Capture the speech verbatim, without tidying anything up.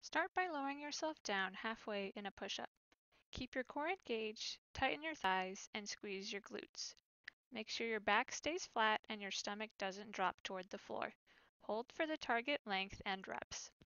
Start by lowering yourself down halfway in a push-up. Keep your core engaged, tighten your thighs, and squeeze your glutes. Make sure your back stays flat and your stomach doesn't drop toward the floor. Hold for the target length and reps.